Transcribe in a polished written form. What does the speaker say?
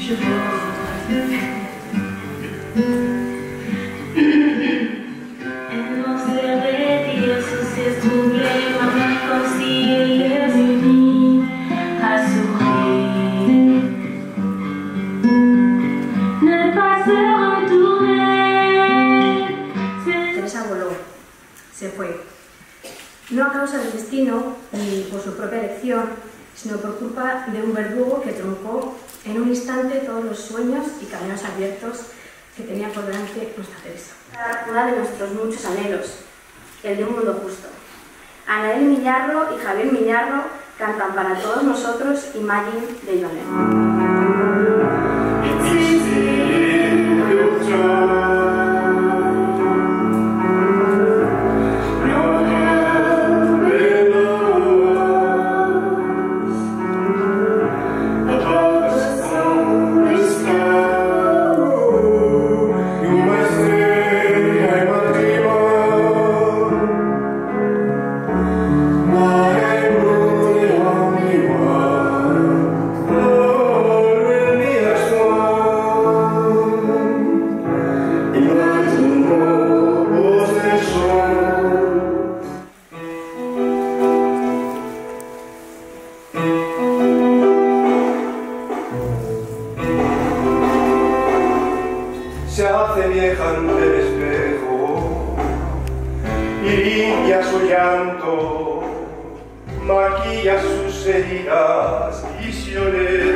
Teresa voló, se fue, no a causa del destino ni por su propia elección, sino por culpa de un verdugo que truncó en un instante todos los sueños y caminos abiertos que tenía por delante nuestra Teresa. Una de nuestros muchos anhelos, el de un mundo justo. Anael Millarro y Javier Millarro cantan para todos nosotros Imagine de John Lennon. Se hace vieja ante el espejo y limpia su llanto, maquilla sus heridas visiones.